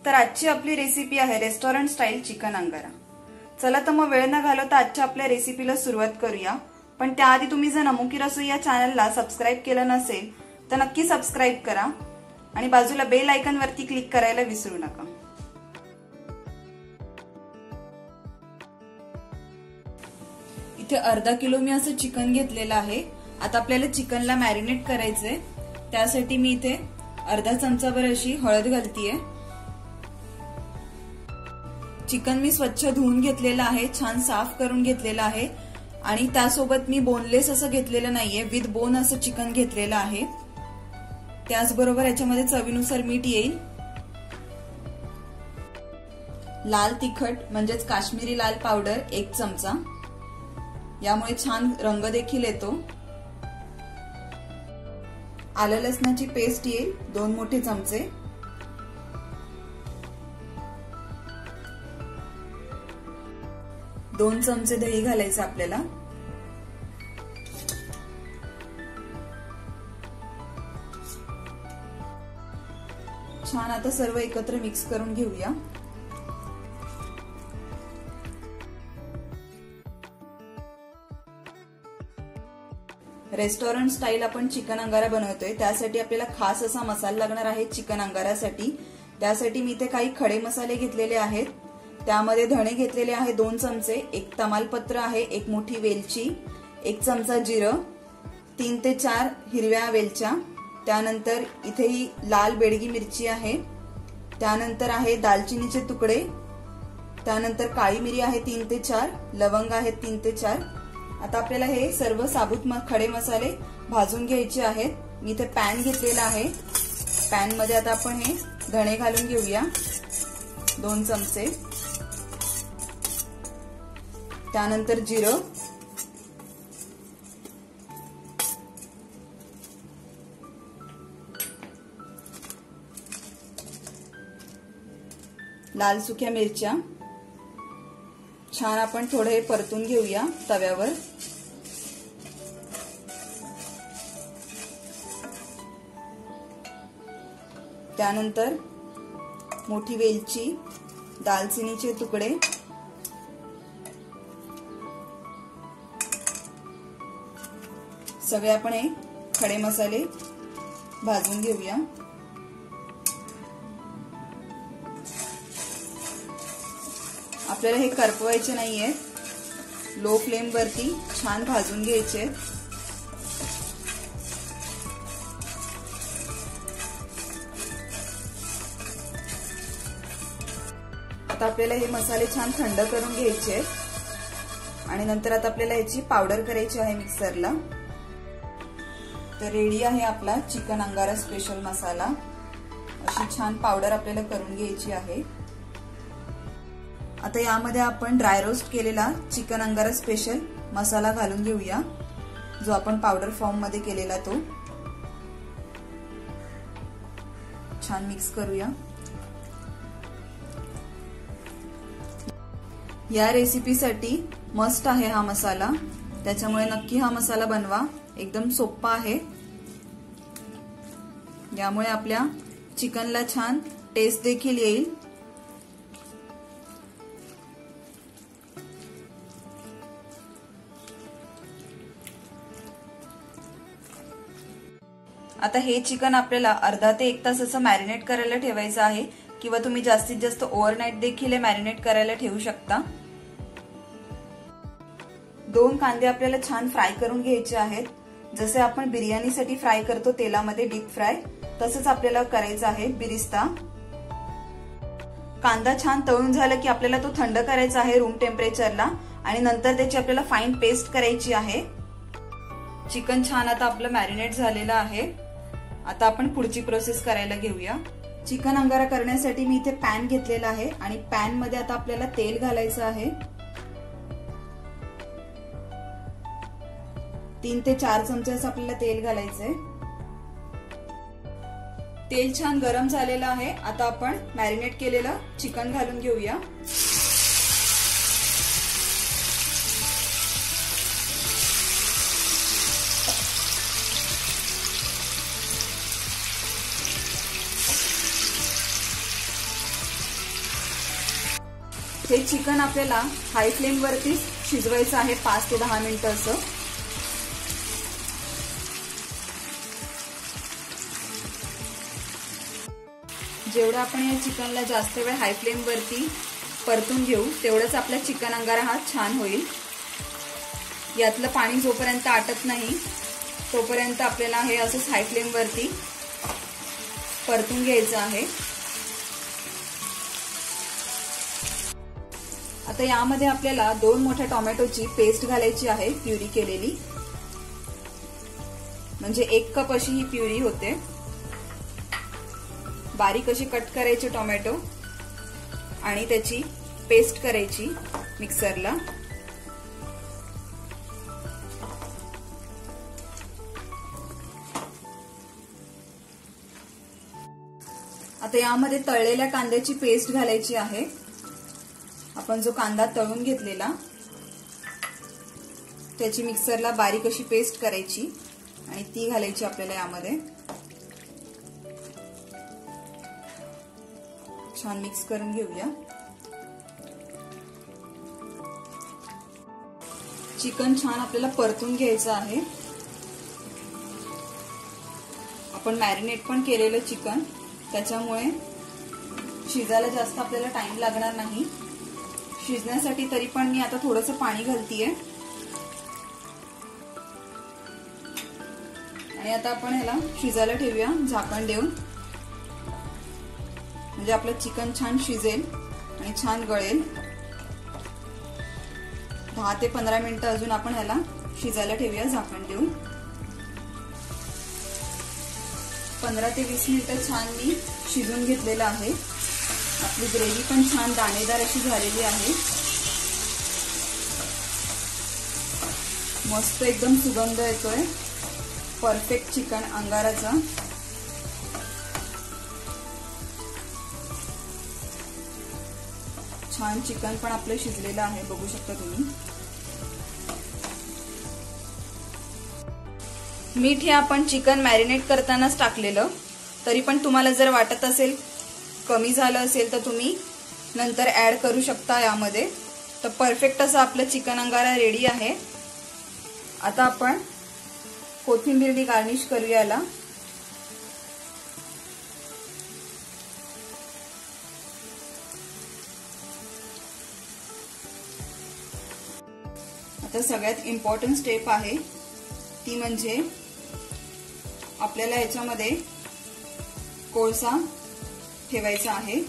तर आजची आपली रेसिपी आहे रेस्टॉरंट स्टाईल चिकन अंगारा। चला तर मग वेळ न घालवता आजच्या आपल्या रेसिपीला सुरुवात करूया। पण त्याआधी तुम्ही जर नमुकी रसोई या चॅनलला सबस्क्राइब केलं नसेल तर नक्की सबस्क्राइब करा आणि बाजूला बेल आयकॉन वरती क्लिक करायला विसरू नका। इथे अर्धा किलो मी असं चिकन घेतलेलं आहे। आता आपल्याला चिकनला मॅरिनेट करायचंय, त्यासाठी मी इथे अर्धा चमचाभर अशी हळद घालतीये। चिकन मी स्वच्छ धुवून घेतलेलं आहे, छान साफ करून घेतलेलं आहे आणि त्यासोबत मी बोनलेस असं घेतलेलं नाहीये, विथ बोन असं चिकन घेतलेलं आहे। त्याचबरोबर याच्यामध्ये चवीनुसार मीठ येईल, लाल तिखट म्हणजेच काश्मीरी लाल पावडर 1 चमचा, यामुळे छान रंग देखील येतो। आलं लसणाची पेस्ट येईल 2 मोठे चमचे, दोन चमचे दही घालायचं आपल्याला, छान आता सर्व एकत्र मिक्स करून घेऊया। रेस्टॉरंट स्टाईल आपण चिकन अंगारा बनवतोय, त्यासाठी आपल्याला खास असा मसाला लागणार आहे चिकन अंगारासाठी। त्यासाठी मी इथे काही खडे मसाले घेतलेले आहेत। त्यामध्ये धणे घेतलेले आहे 2 चमचे, 1 तमालपत्र आहे, 1 मोठी वेलची, 1 चमचा जिरं, 3 ते 4 हिरव्या वेलच्या, त्यानंतर इथे ही लाल बेडगी मिरची आहे, त्यानंतर आहे दालचिनीचे तुकडे, त्यानंतर काळी मिरी आहे 3 ते 4, लवंग आहेत 3 ते 4। आता आपल्याला हे सर्व साबुत खडे मसाले भाजून घ्यायचे आहेत। मी इथे पॅन घेतलेला आहे, पॅन मध्ये आता आपण हे धणे घालून घेऊया 2 चमचे, त्यानंतर जिरं, लाल सुक्या मिरच्या, छान आपण थोडे परतून घेऊया तव्यावर। त्यानंतर मोठी वेलची, दालचिनीचे तुकडे, सगळे आपण हे खडे मसाले भाजून घेऊया। आपल्याला हे करपवायचे नाहीये, लो फ्लेम वरती छान भाजून घ्यायचे। आता आपल्याला हे मसाले छान थंड करून घ्यायचे आणि नंतर आता आपल्याला याची पावडर करायची आहे मिक्सरला। तर रेडी आहे आपला चिकन अंगारा स्पेशल मसाला। अशी छान पावडर आपल्याला करून घ्यायची आहे। आता यामध्ये आपण ड्राय रोस्ट केलेला चिकन अंगारा स्पेशल मसाला घालून घेऊया, जो आपण पावडर फॉर्म मध्ये केलेला तो। छान मिक्स करूया। या रेसिपीसाठी मस्ट आहे हा मसाला, त्याच्यामुळे नक्की हा मसाला बनवा, एकदम सोपा आहे। यामुळे आपल्या चिकनला छान टेस्ट देखील येईल। आता हे चिकन आपल्याला अर्धा ते 1 तास असं मॅरिनेट करायला ठेवायचं आहे, किंवा तुम्ही जास्तीत जास्त ओव्हरनाईट देखील मॅरिनेट करायला ठेवू शकता। 2 कांदे आपल्याला छान फ्राय करून घ्यायचे आहेत, जसे आपण बिर्याणीसाठी फ्राय करतो तेलामध्ये डीप फ्राय, तसंच आपल्याला करायचं आहे बिरिस्ता। कांदा छान तळून झाला की आपल्याला तो थंड करायचा आहे रूम टेम्परेचरला आणि नंतर त्याची आपल्याला फाईन पेस्ट करायची आहे। चिकन छान आता आपलं मॅरिनेट झालेलं आहे। आता आपण पुढची प्रोसेस करायला घेऊया। चिकन अंगारा करण्यासाठी मी इथे पॅन घेतलेला आहे आणि पॅन मध्ये आता आपल्याला तेल घालायचं आहे। 3 ते 4 चमचे असं आपल्याला तेल घालायचंय। तेल छान गरम झालेलं आहे। आता आपण मॅरिनेट केलेलं चिकन घालून घेऊया। हे चिकन आपल्याला हाय फ्लेम वरती शिजवायचं आहे 5 ते 10 मिनिटं असं. जेवढं आपण या चिकनला जास्त वेळ हाय फ्लेम वरती परतून घेऊ तेवढंच आपला चिकन अंगारा हा छान होईल. यातलं पाणी जोपर्यंत आटत नाही तोपर्यंत आपल्याला हे असंच हाय फ्लेम वरती परतून घ्यायचं आहे. आता यामध्ये आपल्याला 2 मोठ्या टोमॅटोची पेस्ट घालायची आहे, प्युरी केलेली. म्हणजे 1 कप अशी ही प्युरी होते. बारीक अशी कट करायची टोमॅटो आणि त्याची पेस्ट करायची मिक्सरला. आता यामध्ये तळलेल्या कांद्याची पेस्ट घालायची आहे. आपण जो कांदा तळून घेतलेला त्याची मिक्सरला बारीक अशी पेस्ट करायची आणि ती घालायची आपल्याला यामध्ये. छान मिक्स करून घेऊया. चिकन छान आपल्याला परतून घ्यायचं आहे. आपण मॅरिनेट पण केलेलं चिकन, त्याच्यामुळे शिजायला जास्त आपल्याला टाइम लागणार नाही. शिजण्यासाठी तरी पण मी आता थोडंसं पाणी घालतीये. आणि आता आपण ह्याला शिजायला ठेवूया झाकण देऊन. म्हणजे आपलं चिकन छान शिजेल आणि छान गळेल. 10 ते 15 मिनिटं अजून आपण ह्याला शिजायला ठेवूया झाकण देऊन. 15 ते 20 मिनिटं छान मी शिजून घेतलेलं आहे. आपली ग्रेव्ही पण छान दाणेदार अशी झालेली आहे. मस्त एकदम सुगंध येतोय परफेक्ट चिकन अंगाराचा. छान चिकन पण आपलं शिजलेलं आहे, बघू शकता तुम्ही. मीठ हे आपण चिकन मॅरिनेट करतानाच टाकलेलं, तरी पण तुम्हाला जर वाटत असेल कमी झालं असेल तर तुम्ही नंतर ऍड करू शकता यामध्ये. तर परफेक्ट असं आपलं चिकन अंगारा रेडी आहे. आता आपण कोथिंबीरने गार्निश करूया याला. आता सगळ्यात इम्पॉर्टंट स्टेप आहे ती म्हणजे आपल्याला याच्यामध्ये कोळसा ठेवायचा आहे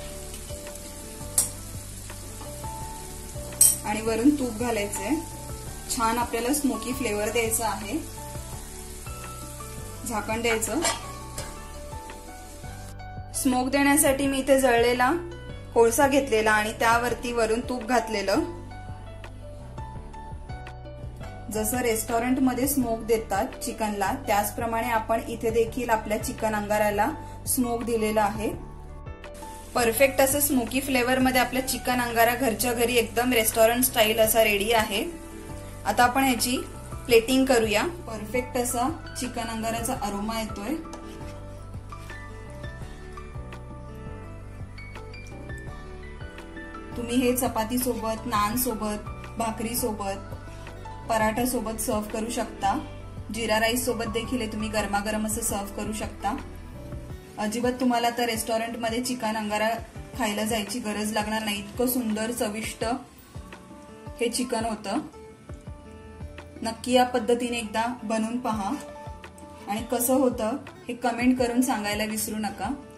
आणि वरून तूप घालायचंय. छान आपल्याला स्मोकी फ्लेवर द्यायचा आहे. झाकण द्यायचं. स्मोक देण्यासाठी मी इथे जळलेला कोळसा घेतलेला आणि त्यावरती वरून तूप घातलेलं. जसं रेस्टॉरंट मध्ये स्मोक देतात चिकनला, त्याचप्रमाणे आपण इथे देखील आपल्या चिकन अंगाराला स्मोक दिलेला आहे. परफेक्ट असं स्मोकी फ्लेवर मध्ये आपलं चिकन अंगारा घरच्या घरी एकदम रेस्टॉरंट स्टाईल असा रेडी आहे. आता आपण ह्याची प्लेटिंग करूया. परफेक्ट असा चिकन अंगाराचा अरोमा येतोय. तुम्ही हे चपाती सोबत, नान सोबत, भाकरी सोबत, पराठा सोबत सर्व करू शकता. जिरा राईस सोबत देखील तुम्ही गरमागरम असं सर्व करू शकता. अजिबात तुम्हाला तर रेस्टॉरंट मध्ये चिकन अंगारा खायला जायची गरज लागणार नाही. इतकं सुंदर चविष्ट हे चिकन होतं. नक्की या पद्धतीने एकदा बनवून पहा आणि कसं होतं हे कमेंट करून सांगायला विसरू नका.